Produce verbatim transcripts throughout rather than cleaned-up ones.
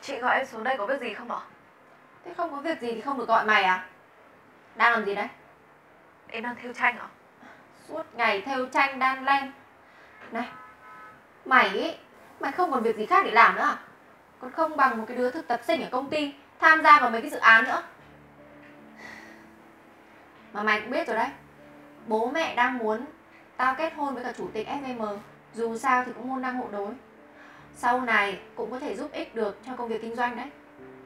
Chị gọi em xuống đây có việc gì không ạ? Thế không có việc gì thì không được gọi mày à? Đang làm gì đấy? Em đang thêu tranh ạ. Suốt ngày thêu tranh đan len. Này, mày ý, mày không còn việc gì khác để làm nữa à? Còn không bằng một cái đứa thực tập sinh ở công ty tham gia vào mấy cái dự án nữa. Mà mày cũng biết rồi đấy, bố mẹ đang muốn tao kết hôn với cả chủ tịch ép em em. Dù sao thì cũng môn đăng hộ đối. Sau này cũng có thể giúp ích được cho công việc kinh doanh đấy.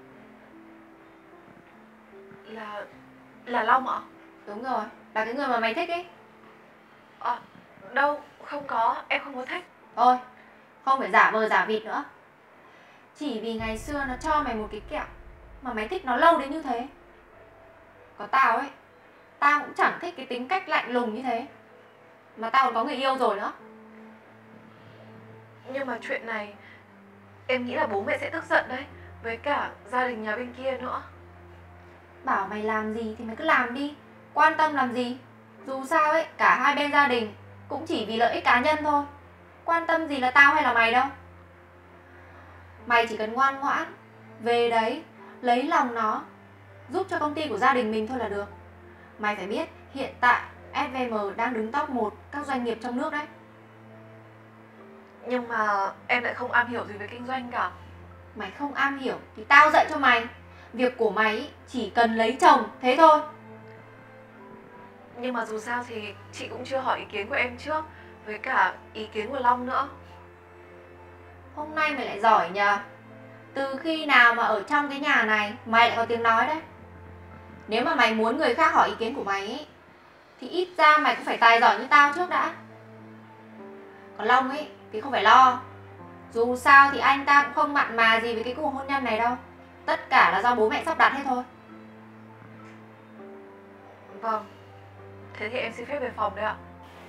Là... là Long ạ? Đúng rồi, là cái người mà mày thích ấy. À, đâu, không có, em không có thích. Thôi, không phải giả vờ giả vịt nữa. Chỉ vì ngày xưa nó cho mày một cái kẹo mà mày thích nó lâu đến như thế. Có tao ấy, tao cũng chẳng thích cái tính cách lạnh lùng như thế. Mà tao còn có người yêu rồi nữa. Nhưng mà chuyện này em nghĩ là bố mẹ sẽ tức giận đấy. Với cả gia đình nhà bên kia nữa. Bảo mày làm gì thì mày cứ làm đi. Quan tâm làm gì. Dù sao ấy, cả hai bên gia đình cũng chỉ vì lợi ích cá nhân thôi. Quan tâm gì là tao hay là mày đâu. Mày chỉ cần ngoan ngoãn về đấy, lấy lòng nó, giúp cho công ty của gia đình mình thôi là được. Mày phải biết hiện tại ép em em đang đứng top một các doanh nghiệp trong nước đấy. Nhưng mà em lại không am hiểu gì về kinh doanh cả. Mày không am hiểu thì tao dạy cho mày. Việc của mày chỉ cần lấy chồng, thế thôi. Nhưng mà dù sao thì chị cũng chưa hỏi ý kiến của em trước. Với cả ý kiến của Long nữa. Hôm nay mày lại giỏi nhờ. Từ khi nào mà ở trong cái nhà này mày lại có tiếng nói đấy. Nếu mà mày muốn người khác hỏi ý kiến của mày ấy, thì ít ra mày cũng phải tài giỏi như tao trước đã. Còn Long ấy thì không phải lo. Dù sao thì anh ta cũng không mặn mà gì với cái cuộc hôn nhân này đâu. Tất cả là do bố mẹ sắp đặt hết thôi. Vâng. Thế thì em xin phép về phòng đấy ạ.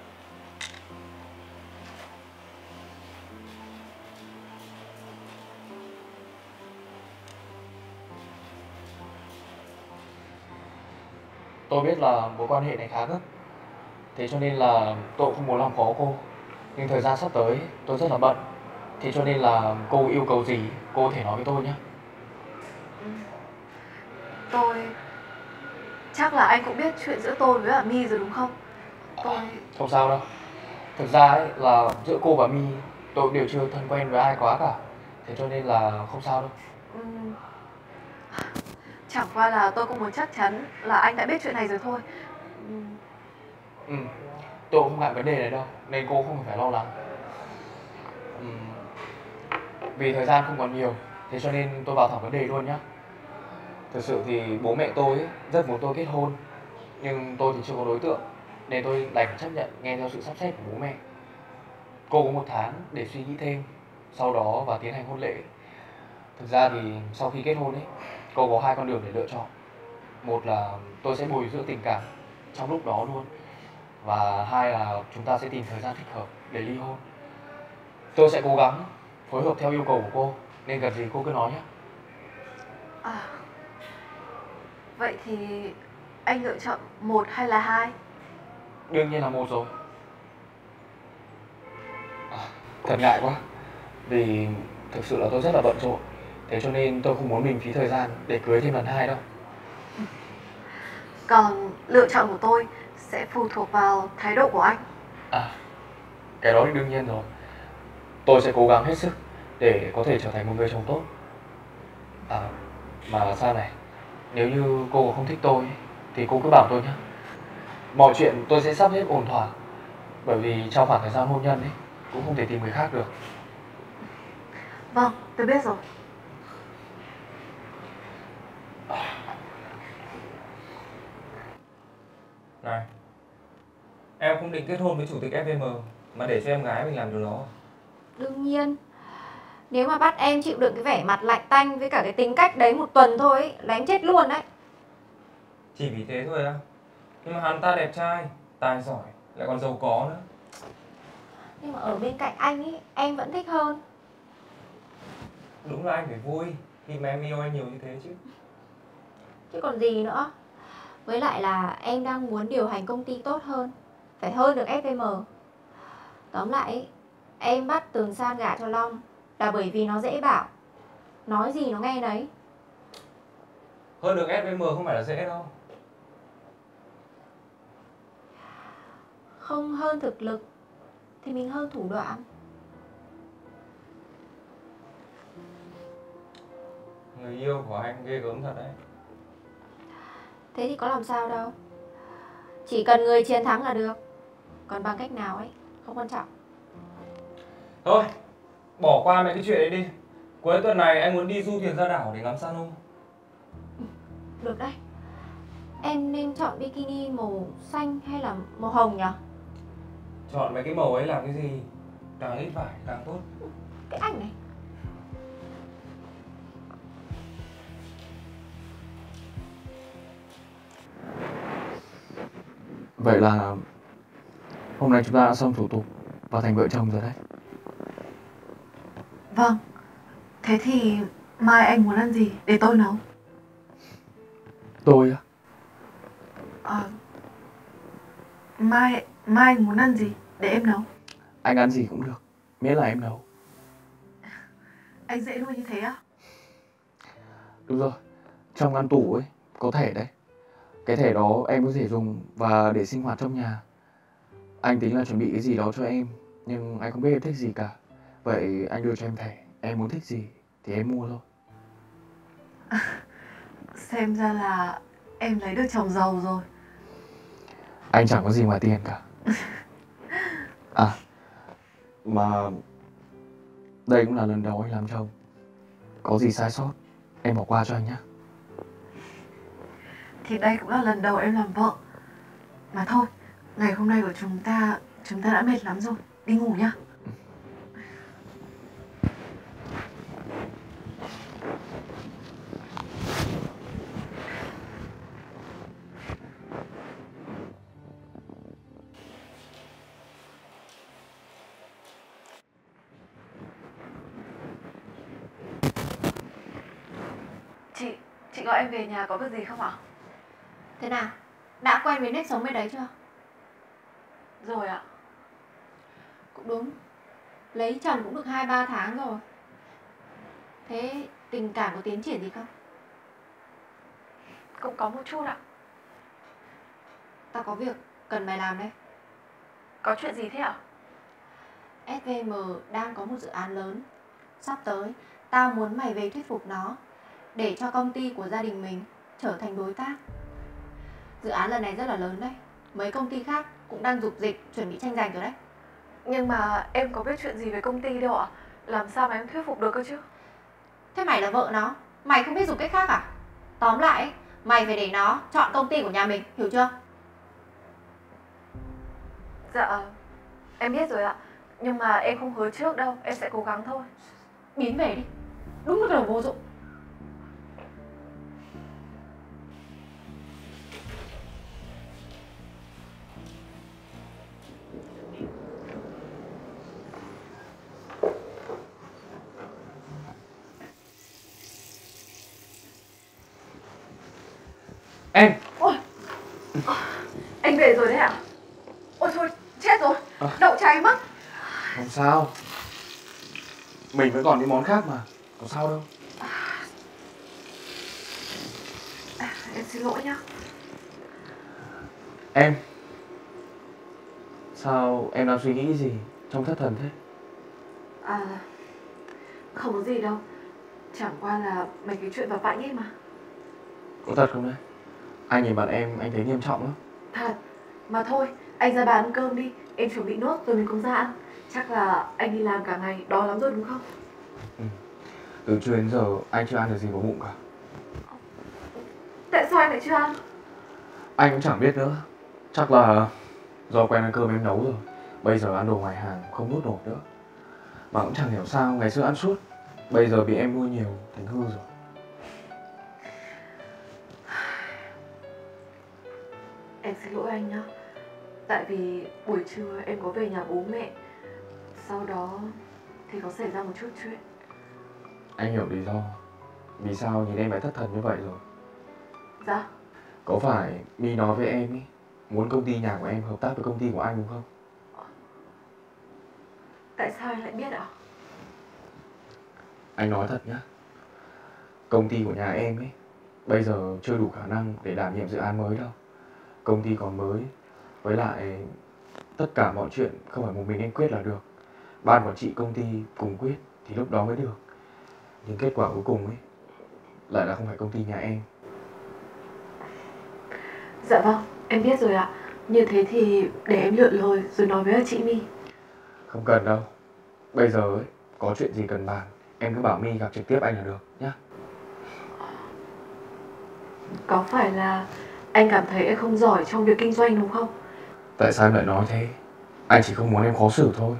Tôi biết là mối quan hệ này khá gấp, thế cho nên là tôi không muốn làm khó cô. Nhưng thời gian sắp tới tôi rất là bận, thế cho nên là cô yêu cầu gì cô có thể nói với tôi nhé. Ừ. Tôi... Chắc là anh cũng biết chuyện giữa tôi với cả My rồi đúng không? Tôi... À, không sao đâu. Thực ra ấy là giữa cô và My tôi đều chưa thân quen với ai quá cả, thế cho nên là không sao đâu. Ừ. Chẳng qua là tôi cũng muốn chắc chắn là anh đã biết chuyện này rồi thôi. Ừ. Ừ, tôi không ngại vấn đề này đâu, nên cô không phải lo lắng. Ừ. Vì thời gian không còn nhiều, thế cho nên tôi vào thẳng vấn đề luôn nhé. Thực sự thì bố mẹ tôi ấy, rất muốn tôi kết hôn, nhưng tôi thì chưa có đối tượng, nên tôi đành chấp nhận nghe theo sự sắp xếp của bố mẹ. Cô có một tháng để suy nghĩ thêm, sau đó và tiến hành hôn lễ. Thực ra thì sau khi kết hôn ấy, cô có hai con đường để lựa chọn. Một là tôi sẽ bồi dưỡng tình cảm trong lúc đó luôn, và hai là chúng ta sẽ tìm thời gian thích hợp để ly hôn. Tôi sẽ cố gắng phối hợp theo yêu cầu của cô, nên cần gì cô cứ nói nhé. À, vậy thì anh lựa chọn một hay là hai? Đương nhiên là một rồi. À, thật ngại quá, vì thực sự là tôi rất là bận rộn, thế cho nên tôi không muốn mình phí thời gian để cưới thêm lần hai đâu. Còn lựa chọn của tôi sẽ phụ thuộc vào thái độ của anh. À, cái đó thì đương nhiên rồi. Tôi sẽ cố gắng hết sức để có thể trở thành một người chồng tốt. À, mà sao này, nếu như cô không thích tôi thì cô cứ bảo tôi nhé. Mọi chuyện tôi sẽ sắp xếp ổn thỏa, bởi vì trong khoảng thời gian hôn nhân ấy cũng không thể tìm người khác được. Vâng, tôi biết rồi. Này, em không định kết hôn với chủ tịch ép em em mà để cho em gái mình làm điều đó. Đương nhiên. Nếu mà bắt em chịu đựng cái vẻ mặt lạnh tanh với cả cái tính cách đấy một tuần thôi ấy, là em chết luôn đấy. Chỉ vì thế thôi á? Nhưng mà hắn ta đẹp trai, tài giỏi, lại còn giàu có nữa. Nhưng mà ở bên cạnh anh ấy, em vẫn thích hơn. Đúng là anh phải vui khi mà em yêu anh nhiều như thế chứ. Chứ còn gì nữa. Với lại là em đang muốn điều hành công ty tốt hơn, phải hơn được ép em em. Tóm lại ấy, em bắt Tường San gả cho Long là bởi vì nó dễ bảo. Nói gì nó nghe đấy. Hơn được ét vê em không phải là dễ đâu. Không hơn thực lực thì mình hơn thủ đoạn. Người yêu của anh ghê gớm thật đấy. Thế thì có làm sao đâu. Chỉ cần người chiến thắng là được. Còn bằng cách nào ấy không quan trọng. Thôi, bỏ qua mấy cái chuyện đấy đi. Cuối tuần này anh muốn đi du thuyền ra đảo để ngắm san hô. Được đấy. Em nên chọn bikini màu xanh hay là màu hồng nhỉ? Chọn mấy cái màu ấy làm cái gì? Càng ít vải càng tốt. Cái ảnh này. Vậy là hôm nay chúng ta đã xong thủ tục và thành vợ chồng rồi đấy. Vâng. Thế thì mai anh muốn ăn gì để tôi nấu? Tôi á? Ờ, mai mai anh muốn ăn gì để em nấu? Anh ăn gì cũng được, miễn là em nấu. Anh dễ nuôi như thế á? Đúng rồi, trong ngăn tủ ấy có thẻ đấy. Cái thẻ đó em có thể dùng và để sinh hoạt trong nhà. Anh tính là chuẩn bị cái gì đó cho em, nhưng anh không biết em thích gì cả. Vậy anh đưa cho em thẻ, em muốn thích gì thì em mua thôi. Xem ra là em lấy được chồng giàu rồi. Anh chẳng có gì ngoài tiền cả. À, mà đây cũng là lần đầu anh làm chồng. Có gì sai sót em bỏ qua cho anh nhé. Thì đây cũng là lần đầu em làm vợ. Mà thôi, ngày hôm nay của chúng ta Chúng ta đã mệt lắm rồi. Đi ngủ nhá. Chị, chị gọi em về nhà có việc gì không ạ? Thế nào? Đã quen với nếp sống bên đấy chưa? Rồi ạ. Cũng đúng. Lấy chồng cũng được hai ba tháng rồi. Thế tình cảm có tiến triển gì không? Cũng có một chút ạ. Tao có việc cần mày làm đây. Có chuyện gì thế ạ? ét vê em đang có một dự án lớn. Sắp tới, tao muốn mày về thuyết phục nó để cho công ty của gia đình mình trở thành đối tác. Dự án lần này rất là lớn đấy. Mấy công ty khác cũng đang dục dịch chuẩn bị tranh giành rồi đấy. Nhưng mà em có biết chuyện gì về công ty đâu ạ? Làm sao mà em thuyết phục được cơ chứ? Thế mày là vợ nó, mày không biết dùng cách khác à? Tóm lại ấy, mày phải để nó chọn công ty của nhà mình, hiểu chưa? Dạ, em biết rồi ạ. Nhưng mà em không hứa trước đâu, em sẽ cố gắng thôi. Biến về đi. Đúng là cái đồ vô dụng. Em! Ôi, anh về rồi đấy ạ? Ôi thôi, chết rồi, đậu cháy mất. Không sao. Mình vẫn còn những món khác mà, có sao đâu. À, em xin lỗi nhá. Em, sao em đang suy nghĩ cái gì trông thất thần thế? À, không có gì đâu. Chẳng qua là mấy cái chuyện vặt vãnh ấy mà. Có thật không đấy? Anh nhìn mặt em, anh thấy nghiêm trọng lắm. Thật, mà thôi, anh ra bàn ăn cơm đi. Em chuẩn bị nước rồi mình cùng ra ăn. Chắc là anh đi làm cả ngày, đói lắm rồi đúng không? Ừ. Từ trưa đến giờ anh chưa ăn được gì vào bụng cả. Tại sao anh lại chưa ăn? Anh cũng chẳng biết nữa. Chắc là do quen ăn cơm em nấu rồi. Bây giờ ăn đồ ngoài hàng không nuốt nổi nữa. Mà cũng chẳng hiểu sao ngày xưa ăn suốt, bây giờ bị em nuôi nhiều thành hư rồi. Em xin lỗi anh nhá. Tại vì buổi trưa em có về nhà bố mẹ. Sau đó thì có xảy ra một chút chuyện. Anh hiểu lý do vì sao nhìn em lại thất thần như vậy rồi. Dạ. Có phải My nói với em ý, muốn công ty nhà của em hợp tác với công ty của anh đúng không? Tại sao anh lại biết ạ? Anh nói thật nhá, Công ty của nhà em ấy bây giờ chưa đủ khả năng để đảm nhiệm dự án mới đâu. Công ty còn mới, với lại tất cả mọi chuyện không phải một mình em quyết là được. Ban quản trị công ty cùng quyết thì lúc đó mới được. Nhưng kết quả cuối cùng ấy lại là không phải công ty nhà em. Dạ vâng, em biết rồi ạ. Như thế thì để em lựa lời rồi nói với chị My. Không cần đâu. Bây giờ ấy, có chuyện gì cần bàn, em cứ bảo My gặp trực tiếp anh là được nhá. Có phải là anh cảm thấy em không giỏi trong việc kinh doanh đúng không? Tại sao em lại nói thế? Anh chỉ không muốn em khó xử thôi.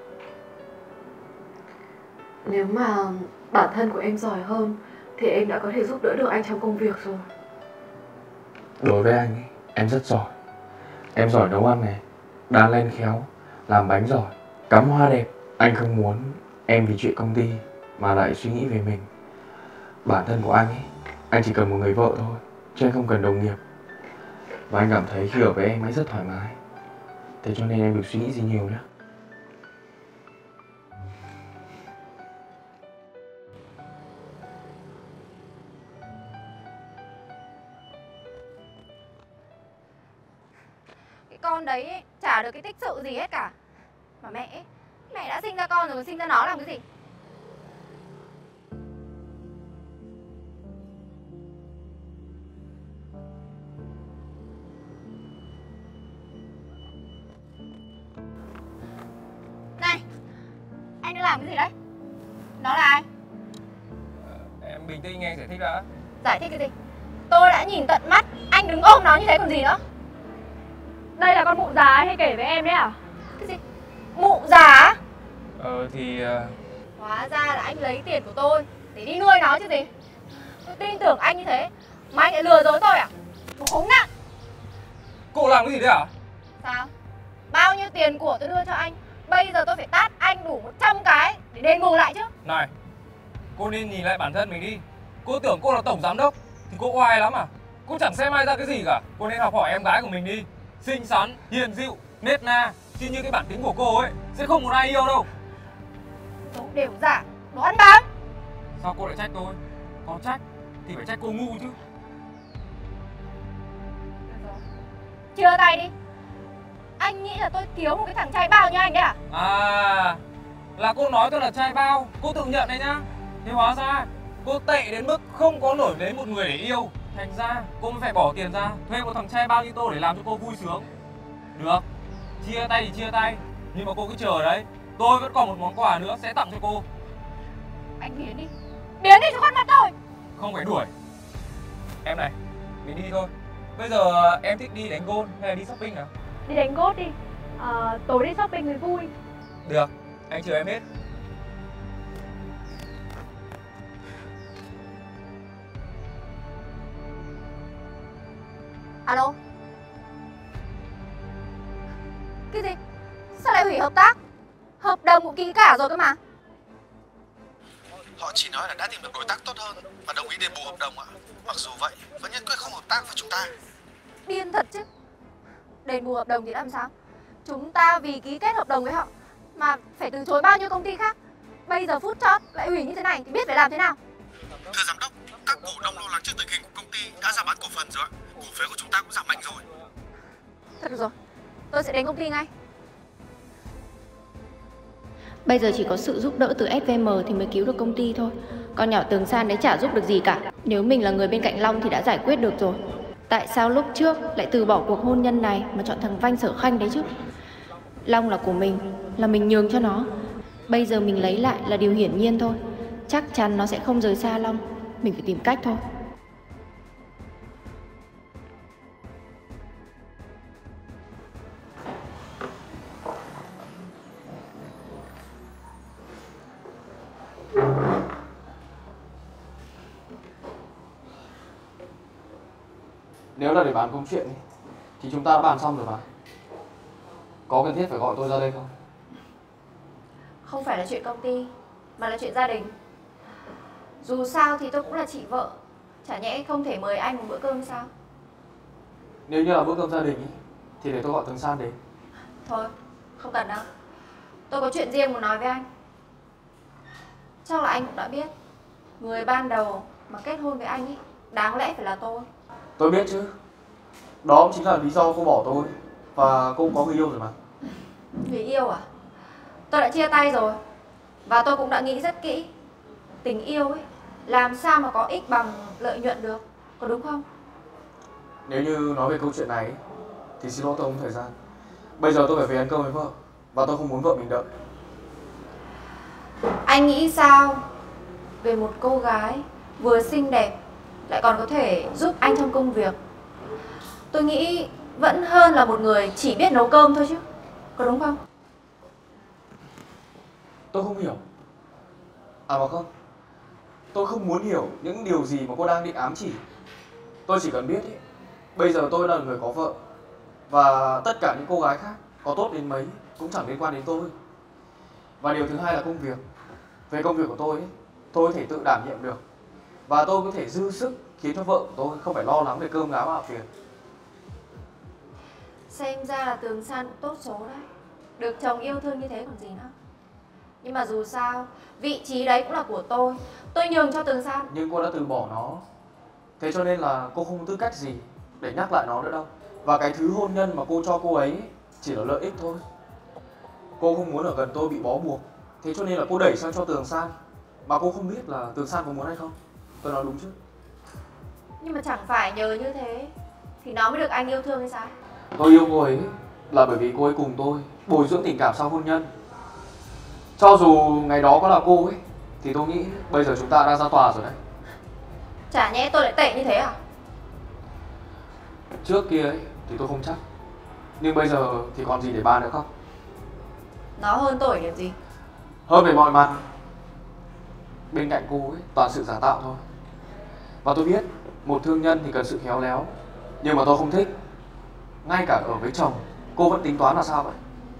Nếu mà bản thân của em giỏi hơn thì em đã có thể giúp đỡ được anh trong công việc rồi. Đối với anh ấy, em rất giỏi. Em giỏi nấu ăn này, đan len khéo, làm bánh giỏi, cắm hoa đẹp. Anh không muốn em vì chuyện công ty mà lại suy nghĩ về mình. Bản thân của anh ấy, anh chỉ cần một người vợ thôi, chứ anh không cần đồng nghiệp. Và anh cảm thấy khi ở với em ấy rất thoải mái. Thế cho nên em đừng suy nghĩ gì nhiều nhé. Cái con đấy ấy, chả được cái tích sự gì hết cả. Mà mẹ ấy, mẹ đã sinh ra con rồi, sinh ra nó làm cái gì? Này, anh đang làm cái gì đấy? Nó là ai? Em bình tĩnh nghe anh giải thích đã. Giải thích cái gì? Tôi đã nhìn tận mắt, anh đứng ôm nó như thế còn gì nữa? Đây là con mụ già hay kể với em đấy à? Cái gì? Mụ già á? Ờ thì... Hóa ra là anh lấy tiền của tôi để đi nuôi nó chứ gì. Tôi tin tưởng anh như thế mà anh lại lừa dối tôi à? Đồ khốn nạn! Cô làm cái gì đấy à? Sao? Bao nhiêu tiền của tôi đưa cho anh, bây giờ tôi phải tát anh đủ một trăm cái để đền bù lại chứ. Này, cô nên nhìn lại bản thân mình đi. Cô tưởng cô là tổng giám đốc thì cô oai lắm à? Cô chẳng xem ai ra cái gì cả. Cô nên học hỏi em gái của mình đi. Xinh xắn, hiền dịu, nết na. Chứ như cái bản tính của cô ấy sẽ không một ai yêu đâu. Đồ đều giả, đồ ăn bám. Sao cô lại trách tôi? Có trách thì phải trách cô ngu chứ. Chia tay đi. Anh nghĩ là tôi thiếu một cái thằng trai bao như anh đấy à? À, là cô nói tôi là trai bao. Cô tự nhận đấy nhá. Thế hóa ra cô tệ đến mức không có nổi đến một người để yêu. Thành ra cô mới phải bỏ tiền ra thuê một thằng trai bao như tôi để làm cho cô vui sướng. Được, chia tay thì chia tay. Nhưng mà cô cứ chờ đấy, tôi vẫn còn một món quà nữa sẽ tặng cho cô. Anh biến đi. Biến đi cho khuất mặt tôi. Không phải đuổi. Em này, mình đi thôi. Bây giờ em thích đi đánh golf hay là đi shopping nào? Đi đánh golf đi, à, tối đi shopping mới vui. Được, anh chờ em hết. Alo. Cái gì? Sao lại hủy hợp tác? Hợp đồng cũng ký cả rồi cơ mà. Họ chỉ nói là đã tìm được đối tác tốt hơn và đồng ý đền bù hợp đồng ạ. Mặc dù vậy, vẫn nhất quyết không hợp tác với chúng ta. Điên thật chứ. Đền bù hợp đồng thì làm sao? Chúng ta vì ký kết hợp đồng với họ mà phải từ chối bao nhiêu công ty khác. Bây giờ phút chót lại hủy như thế này thì biết phải làm thế nào? Thưa giám đốc, các cổ đông lo lắng trước tình hình của công ty đã ra bán cổ phần rồi ạ. Cổ phiếu của chúng ta cũng giảm mạnh rồi. Thật rồi, tôi sẽ đến công ty ngay. Bây giờ chỉ có sự giúp đỡ từ ép vê em thì mới cứu được công ty thôi. Con nhỏ Tường San đấy chả giúp được gì cả. Nếu mình là người bên cạnh Long thì đã giải quyết được rồi. Tại sao lúc trước lại từ bỏ cuộc hôn nhân này mà chọn thằng Vanh Sở Khanh đấy chứ? Long là của mình, là mình nhường cho nó. Bây giờ mình lấy lại là điều hiển nhiên thôi. Chắc chắn nó sẽ không rời xa Long. Mình phải tìm cách thôi. Nếu là để bàn công chuyện thì chúng ta đã bàn xong rồi mà. Có cần thiết phải gọi tôi ra đây không? Không phải là chuyện công ty mà là chuyện gia đình. Dù sao thì tôi cũng là chị vợ. Chả nhẽ không thể mời anh một bữa cơm sao? Nếu như là bữa cơm gia đình ý, thì để tôi gọi Tường San đến. Thôi, không cần đâu. Tôi có chuyện riêng muốn nói với anh. Chắc là anh cũng đã biết, người ban đầu mà kết hôn với anh ấy đáng lẽ phải là tôi. Tôi biết chứ. Đó cũng chính là lý do cô bỏ tôi. Và cô cũng có người yêu rồi mà. Người yêu à? Tôi đã chia tay rồi. Và tôi cũng đã nghĩ rất kỹ. Tình yêu ấy làm sao mà có ích bằng lợi nhuận được, có đúng không? Nếu như nói về câu chuyện này thì xin lỗi tôi không có thời gian. Bây giờ tôi phải về ăn cơm với vợ. Và tôi không muốn vợ mình đợi. Anh nghĩ sao về một cô gái vừa xinh đẹp lại còn có thể giúp anh trong công việc? Tôi nghĩ vẫn hơn là một người chỉ biết nấu cơm thôi chứ, có đúng không? Tôi không hiểu. À mà không, tôi không muốn hiểu những điều gì mà cô đang định ám chỉ. Tôi chỉ cần biết ý, bây giờ tôi là người có vợ. Và tất cả những cô gái khác có tốt đến mấy cũng chẳng liên quan đến tôi. Và điều thứ hai là công việc. Về công việc của tôi ý, tôi có thể tự đảm nhiệm được. Và tôi có thể dư sức khiến cho vợ của tôi không phải lo lắng về cơm áo gạo tiền. Xem ra là Tường San cũng tốt số đấy. Được chồng yêu thương như thế còn gì nữa. Nhưng mà dù sao, vị trí đấy cũng là của tôi. Tôi nhường cho Tường San. Nhưng cô đã từ bỏ nó. Thế cho nên là cô không có tư cách gì để nhắc lại nó nữa đâu. Và cái thứ hôn nhân mà cô cho cô ấy chỉ là lợi ích thôi. Cô không muốn ở gần tôi bị bó buộc. Thế cho nên là cô đẩy sang cho Tường San. Mà cô không biết là Tường San có muốn hay không. Tôi nói đúng chứ? Nhưng mà chẳng phải nhờ như thế thì nó mới được anh yêu thương hay sao? Tôi yêu cô ấy là bởi vì cô ấy cùng tôi bồi dưỡng tình cảm sau hôn nhân. Cho dù ngày đó có là cô ấy thì tôi nghĩ bây giờ chúng ta đang ra tòa rồi đấy. Chả nhẽ tôi lại tệ như thế à? Trước kia ấy thì tôi không chắc. Nhưng bây giờ thì còn gì để bàn nữa không? Nó hơn tôi ở điểm gì? Hơn về mọi mặt. Bên cạnh cô ấy toàn sự giả tạo thôi. Và tôi biết một thương nhân thì cần sự khéo léo. Nhưng mà tôi không thích. Ngay cả ở với chồng cô vẫn tính toán là sao vậy?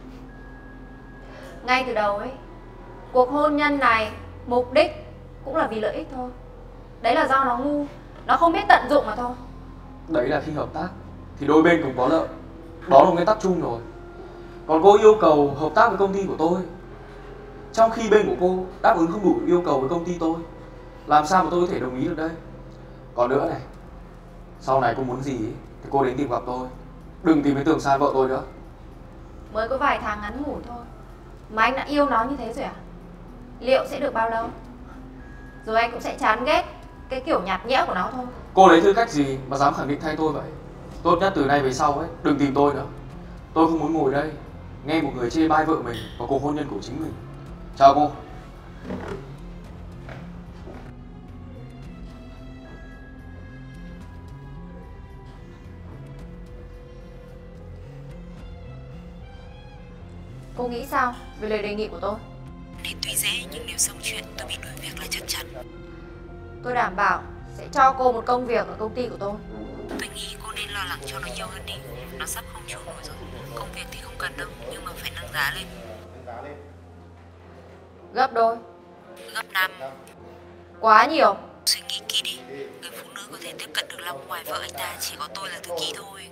Ngay từ đầu ấy, cuộc hôn nhân này mục đích cũng là vì lợi ích thôi. Đấy là do nó ngu, nó không biết tận dụng mà thôi. Đấy là khi hợp tác thì đôi bên cùng có lợi. Đó là nguyên tắc chung rồi. Còn cô yêu cầu hợp tác với công ty của tôi, trong khi bên của cô đáp ứng không đủ yêu cầu với công ty tôi, làm sao mà tôi có thể đồng ý được đây? Còn nữa này, sau này cô muốn gì ấy, thì cô đến tìm gặp tôi. Đừng tìm với Tường San vợ tôi nữa. Mới có vài tháng ngắn ngủi thôi mà anh đã yêu nó như thế rồi à? Liệu sẽ được bao lâu? Rồi anh cũng sẽ chán ghét cái kiểu nhạt nhẽo của nó thôi. Cô lấy tư cách gì mà dám khẳng định thay tôi vậy? Tốt nhất từ nay về sau ấy, đừng tìm tôi nữa. Tôi không muốn ngồi đây nghe một người chê bai vợ mình và cuộc hôn nhân của chính mình. Chào cô. Cô nghĩ sao về lời đề nghị của tôi? Nên tuy dễ nhưng nếu xong chuyện tôi bị đuổi việc là chắc chắn. Tôi đảm bảo sẽ cho cô một công việc ở công ty của tôi. Tôi nghĩ cô nên lo lắng cho nó nhiều hơn đi. Nó sắp không trụ nổi rồi. Công việc thì không cần đâu, nhưng mà phải nâng giá lên. Gấp đôi. Gấp năm. Quá nhiều. Suy nghĩ kỹ đi. Người phụ nữ có thể tiếp cận được Long ngoài vợ anh ta chỉ có tôi là thư ký thôi.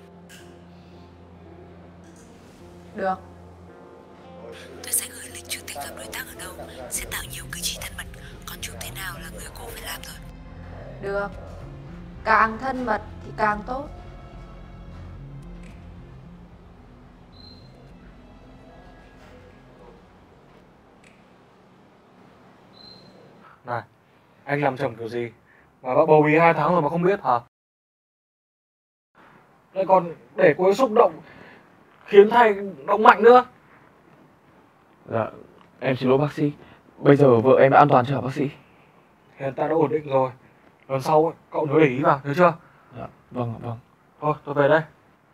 Được. Tôi sẽ gửi lịch chủ tịch gặp đối tác ở đâu, sẽ tạo nhiều cử chỉ thân mật. Còn chụp thế nào là người cô phải làm rồi. Được. Càng thân mật thì càng tốt. Này, anh làm chồng kiểu gì mà bác bầu bí hai tháng rồi mà không biết hả? Lại còn để cô ấy xúc động khiến thầy động mạnh nữa. Dạ, em xin lỗi bác sĩ. Bây giờ vợ em đã an toàn chưa hả bác sĩ? Hiện tại đã ổn định rồi. Lần sau ấy, cậu nhớ để ý vào, nhớ chưa? Dạ, vâng ạ, vâng. Thôi, tôi về đây.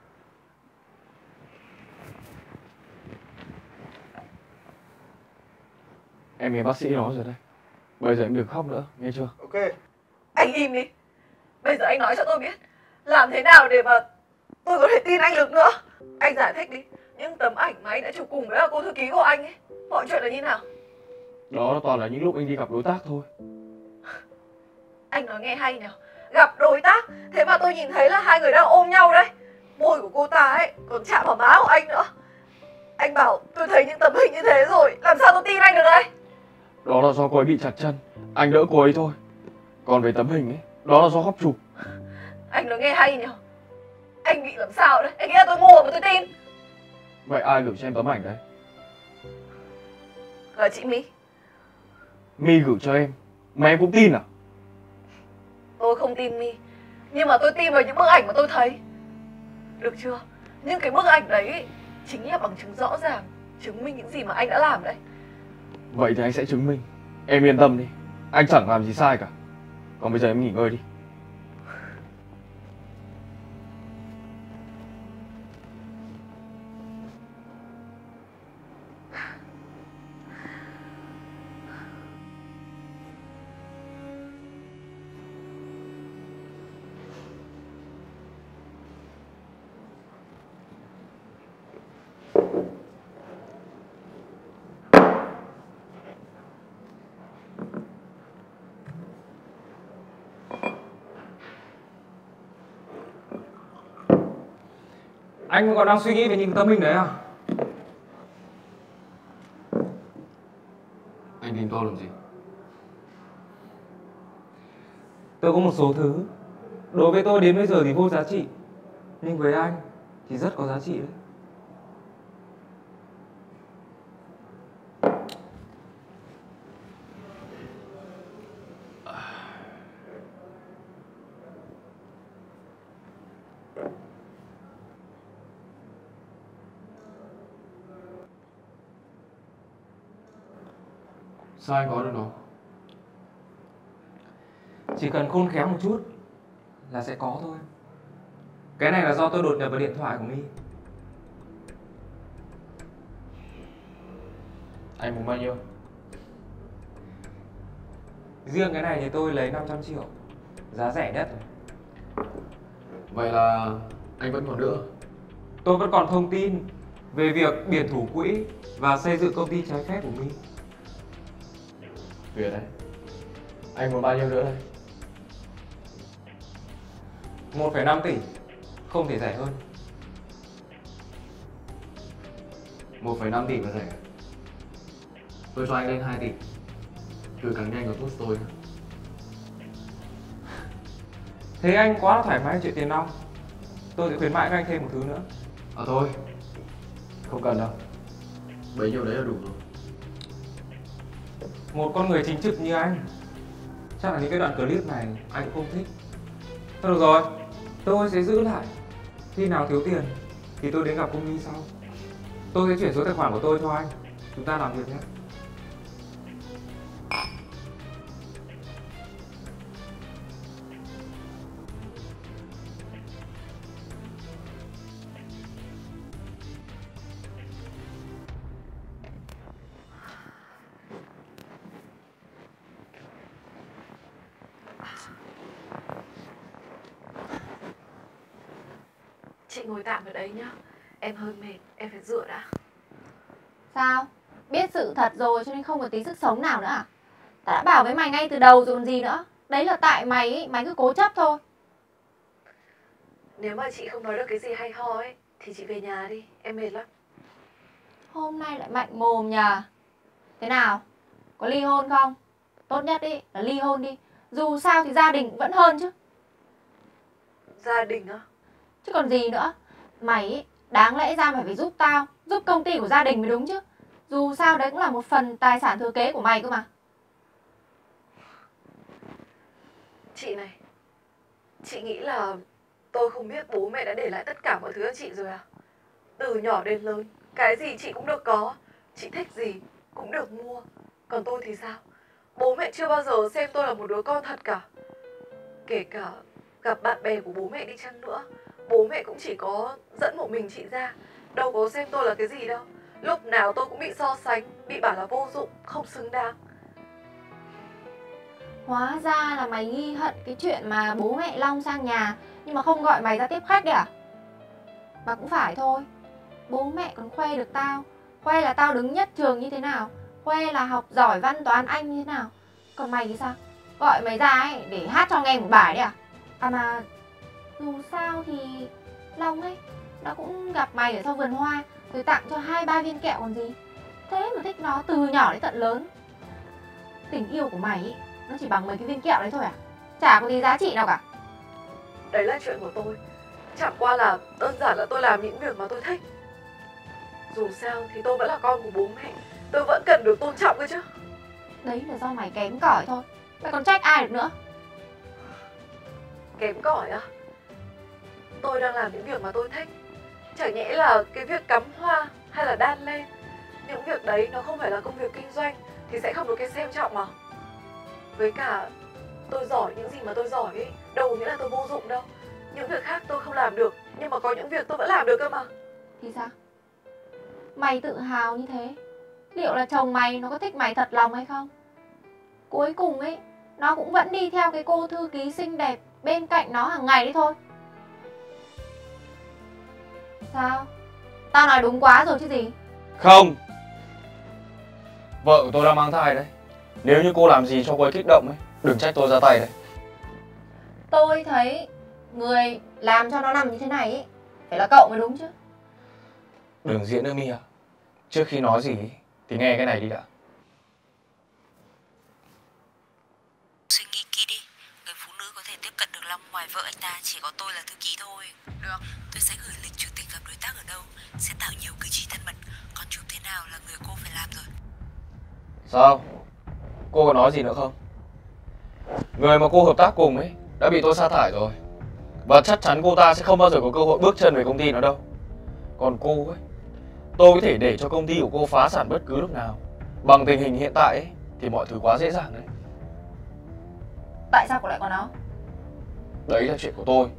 Em nghe bác sĩ nói rồi đây. Bây giờ em đừng khóc nữa, nghe chưa? Ok. Anh im đi. Bây giờ anh nói cho tôi biết làm thế nào để mà tôi có thể tin anh được nữa. Anh giải thích đi. Những tấm ảnh mà anh đã chụp cùng với cô thư ký của anh ấy, mọi chuyện là như nào? Đó toàn là những lúc anh đi gặp đối tác thôi. Anh nói nghe hay nhỉ? Gặp đối tác, thế mà tôi nhìn thấy là hai người đang ôm nhau đấy. Môi của cô ta ấy còn chạm vào má của anh nữa. Anh bảo tôi thấy những tấm hình như thế rồi, làm sao tôi tin anh được đây? Đó là do cô ấy bị chặt chân. Anh đỡ cô ấy thôi. Còn về tấm hình ấy, đó là do góc chụp. Anh nói nghe hay nhỉ? Anh bị làm sao đấy? Anh nghĩ là tôi ngu mà tôi tin. Vậy ai gửi cho em tấm ảnh đấy? Là chị My. My gửi cho em, mà em cũng tin à? Tôi không tin My, nhưng mà tôi tin vào những bức ảnh mà tôi thấy. Được chưa? Nhưng cái bức ảnh đấy chính là bằng chứng rõ ràng chứng minh những gì mà anh đã làm đấy. Vậy thì anh sẽ chứng minh. Em yên tâm đi, anh chẳng làm gì sai cả. Còn bây giờ em nghỉ ngơi đi. Anh còn đang suy nghĩ về những tấm hình đấy à? Anh tìm tôi làm gì? Tôi có một số thứ đối với tôi đến bây giờ thì vô giá trị, nhưng với anh thì rất có giá trị đấy. Sao anh có được nó? Chỉ cần khôn khéo một chút là sẽ có thôi. Cái này là do tôi đột nhập vào điện thoại của My. Anh muốn bao nhiêu? Riêng cái này thì tôi lấy năm trăm triệu, giá rẻ nhất rồi. Vậy là anh vẫn còn nữa. Tôi vẫn còn thông tin về việc biển thủ quỹ và xây dựng công ty trái phép của My. Tuyệt đấy. Anh muốn bao nhiêu nữa đây? một phẩy năm tỷ, không thể rẻ hơn. một phẩy năm tỷ mà rẻ. Tôi cho anh lên hai tỷ. Từ càng nhanh càng tốt tôi. Thế anh quá là thoải mái chuyện tiền nong. Tôi sẽ khuyến mại các anh thêm một thứ nữa. À thôi, không cần đâu. Bấy nhiêu đấy là đủ rồi. Một con người chính trực như anh, chắc là những cái đoạn clip này anh không thích. Thôi được rồi, tôi sẽ giữ lại. Khi nào thiếu tiền thì tôi đến gặp cô My sau. Tôi sẽ chuyển số tài khoản của tôi cho anh. Chúng ta làm việc nhé. Chị ngồi tạm ở đấy nhá. Em hơi mệt, em phải dựa đã. Sao? Biết sự thật rồi cho nên không có tí sức sống nào nữa à? Ta đã bảo với mày ngay từ đầu rồi còn gì nữa. Đấy là tại mày ấy, mày cứ cố chấp thôi. Nếu mà chị không nói được cái gì hay ho ấy thì chị về nhà đi, em mệt lắm. Hôm nay lại mạnh mồm nhờ. Thế nào? Có ly hôn không? Tốt nhất ý là ly hôn đi. Dù sao thì gia đình cũng vẫn hơn chứ. Gia đình á? Chứ còn gì nữa. Mày ý, đáng lẽ ra mày phải giúp tao, giúp công ty của gia đình mới đúng chứ. Dù sao đấy cũng là một phần tài sản thừa kế của mày cơ mà. Chị này, chị nghĩ là tôi không biết bố mẹ đã để lại tất cả mọi thứ cho chị rồi à? Từ nhỏ đến lớn, cái gì chị cũng được có, chị thích gì cũng được mua. Còn tôi thì sao? Bố mẹ chưa bao giờ xem tôi là một đứa con thật cả. Kể cả gặp bạn bè của bố mẹ đi chăng nữa, bố mẹ cũng chỉ có dẫn một mình chị ra, đâu có xem tôi là cái gì đâu. Lúc nào tôi cũng bị so sánh, bị bảo là vô dụng, không xứng đáng. Hóa ra là mày ghi hận cái chuyện mà bố mẹ Long sang nhà nhưng mà không gọi mày ra tiếp khách đấy à? Mà cũng phải thôi. Bố mẹ còn khoe được tao, khoe là tao đứng nhất trường như thế nào, khoe là học giỏi văn toán Anh như thế nào. Còn mày thì sao? Gọi mày ra ấy để hát cho nghe một bài đấy à? À mà dù sao thì Long ấy nó cũng gặp mày ở sau vườn hoa rồi tặng cho hai ba viên kẹo còn gì. Thế mà thích nó từ nhỏ đến tận lớn. Tình yêu của mày ấy, nó chỉ bằng mấy cái viên kẹo đấy thôi à? chả có gì giá trị nào cả. Đấy là chuyện của tôi. Chẳng qua là đơn giản là tôi làm những việc mà tôi thích. Dù sao thì tôi vẫn là con của bố mẹ, tôi vẫn cần được tôn trọng cơ chứ. Đấy là do mày kém cỏi thôi, mày còn trách ai được nữa. Kém cỏi à? Tôi đang làm những việc mà tôi thích. Chẳng nhẽ là cái việc cắm hoa hay là đan len, những việc đấy nó không phải là công việc kinh doanh thì sẽ không được cái xem trọng mà. Với cả tôi giỏi những gì mà tôi giỏi ấy, đâu có nghĩa là tôi vô dụng đâu. Những việc khác tôi không làm được, nhưng mà có những việc tôi vẫn làm được cơ mà. Thì sao? Mày tự hào như thế, liệu là chồng mày nó có thích mày thật lòng hay không? Cuối cùng ấy, nó cũng vẫn đi theo cái cô thư ký xinh đẹp bên cạnh nó hàng ngày đấy thôi. Sao? Tao nói đúng quá rồi chứ gì? Không. Vợ của tôi đang mang thai đấy. Nếu như cô làm gì cho cô ấy kích động ấy, đừng trách tôi ra tay đấy. Tôi thấy người làm cho nó nằm như thế này ấy, phải là cậu mới đúng chứ. Đừng diễn nữa My à. Trước khi nói gì ấy, thì nghe cái này đi đã. Suy nghĩ kỹ đi, người phụ nữ có thể tiếp cận được Long ngoài vợ anh ta chỉ có tôi là thư ký thôi. Được, tôi sẽ gửi lịch chủ tịch gặp đối tác ở đâu, sẽ tạo nhiều cử chỉ thân mật, còn chụp thế nào là người cô phải làm rồi. Sao? Cô có nói gì nữa không? Người mà cô hợp tác cùng ấy đã bị tôi sa thải rồi. Và chắc chắn cô ta sẽ không bao giờ có cơ hội bước chân về công ty nữa đâu. Còn cô ấy, tôi có thể để cho công ty của cô phá sản bất cứ lúc nào. Bằng tình hình hiện tại ấy, thì mọi thứ quá dễ dàng đấy. Tại sao cậu lại có nó? Đấy là chuyện của tôi.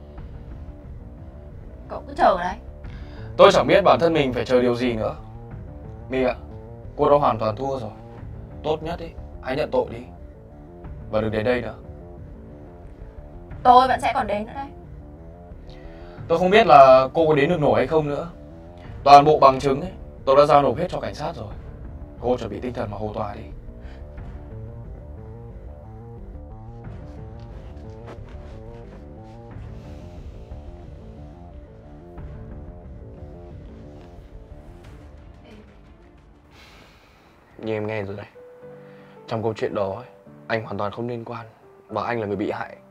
Cậu cứ chờ đấy. Tôi chẳng biết bản thân mình phải chờ điều gì nữa. My ạ, cô đã hoàn toàn thua rồi. Tốt nhất ấy, hãy nhận tội đi. Và đừng đến đây nữa. Tôi vẫn sẽ còn đến nữa đấy. Tôi không biết là cô có đến được nổi hay không nữa. Toàn bộ bằng chứng ấy, tôi đã giao nộp hết cho cảnh sát rồi. Cô chuẩn bị tinh thần mà hầu tòa đi. Như em nghe rồi đấy. Trong câu chuyện đó ấy, anh hoàn toàn không liên quan. Và anh là người bị hại.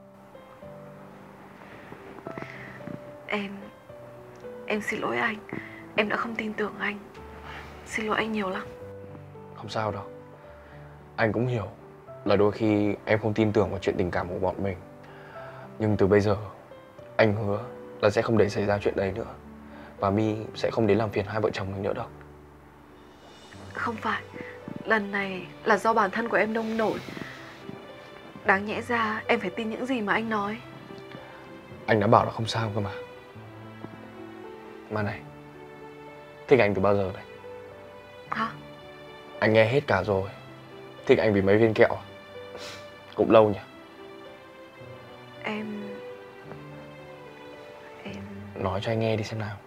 Em... Em xin lỗi anh. Em đã không tin tưởng anh. Xin lỗi anh nhiều lắm. Không sao đâu. Anh cũng hiểu là đôi khi em không tin tưởng vào chuyện tình cảm của bọn mình. Nhưng từ bây giờ anh hứa là sẽ không để xảy ra chuyện đấy nữa. Và My sẽ không đến làm phiền hai vợ chồng mình nữa đâu. Không phải. Lần này là do bản thân của em nông nổi. Đáng nhẽ ra em phải tin những gì mà anh nói. Anh đã bảo là không sao cơ mà. Mà này, thích anh từ bao giờ đấy? Hả? Anh nghe hết cả rồi. Thích anh vì mấy viên kẹo à? Cũng lâu nhỉ. Em... Em... Nói cho anh nghe đi xem nào.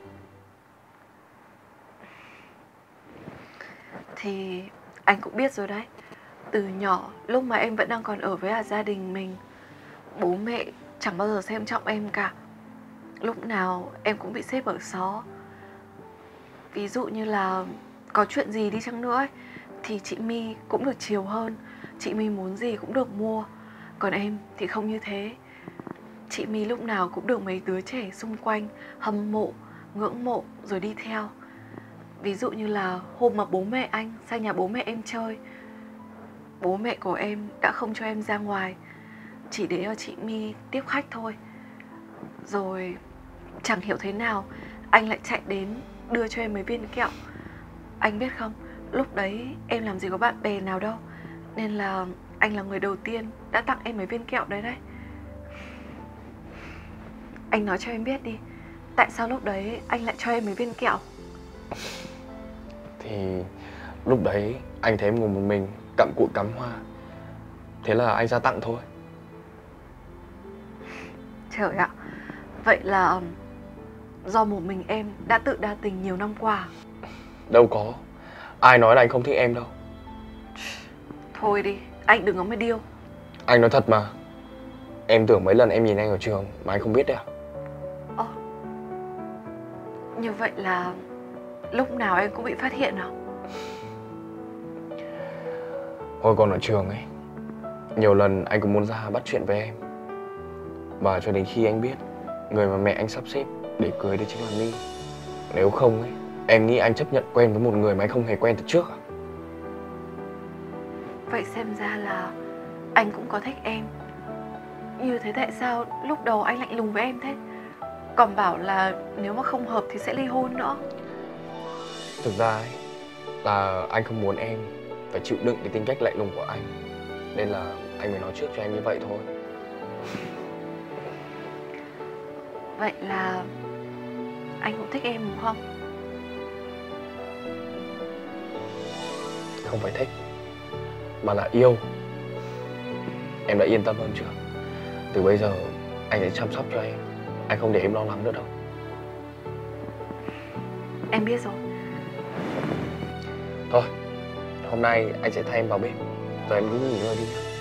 Thì anh cũng biết rồi đấy. Từ nhỏ lúc mà em vẫn đang còn ở với à gia đình mình, bố mẹ chẳng bao giờ xem trọng em cả. Lúc nào em cũng bị xếp ở xó. Ví dụ như là có chuyện gì đi chăng nữa ấy, thì chị My cũng được chiều hơn. Chị My muốn gì cũng được mua. Còn em thì không như thế. Chị My lúc nào cũng được mấy đứa trẻ xung quanh hâm mộ, ngưỡng mộ rồi đi theo. Ví dụ như là hôm mà bố mẹ anh sang nhà bố mẹ em chơi, bố mẹ của em đã không cho em ra ngoài, chỉ để cho chị My tiếp khách thôi. Rồi chẳng hiểu thế nào anh lại chạy đến đưa cho em mấy viên kẹo. Anh biết không, lúc đấy em làm gì có bạn bè nào đâu, nên là anh là người đầu tiên đã tặng em mấy viên kẹo đấy đấy. Anh nói cho em biết đi, tại sao lúc đấy anh lại cho em mấy viên kẹo? Thì lúc đấy anh thấy em ngồi một mình cặm cụi cắm hoa, thế là anh ra tặng thôi. Trời ạ, vậy là do một mình em đã tự đa tình nhiều năm qua. Đâu có, ai nói là anh không thích em đâu. Thôi đi, anh đừng có mà điêu. Anh nói thật mà. Em tưởng mấy lần em nhìn anh ở trường mà anh không biết đấy à? Ồ, như vậy là lúc nào em cũng bị phát hiện à? Hồi còn ở trường ấy, Nhiều lần anh cũng muốn ra bắt chuyện với em. Và cho đến khi anh biết người mà mẹ anh sắp xếp để cưới đấy chính là My. Nếu không ấy, em nghĩ anh chấp nhận quen với một người mà anh không hề quen từ trước à? Vậy xem ra là anh cũng có thích em. Như thế tại sao lúc đầu anh lạnh lùng với em thế? Còn bảo là nếu mà không hợp thì sẽ ly hôn nữa. Thực ra ấy, là anh không muốn em phải chịu đựng cái tính cách lạnh lùng của anh. Nên là anh mới nói trước cho em như vậy thôi. Vậy là anh cũng thích em đúng không? Không phải thích, mà là yêu. Em đã yên tâm hơn chưa? Từ bây giờ anh sẽ chăm sóc cho em. Anh không để em lo lắng nữa đâu. Em biết rồi. Thôi, hôm nay anh sẽ thay em vào bếp. Rồi em cứ nghỉ ngơi đi nhé.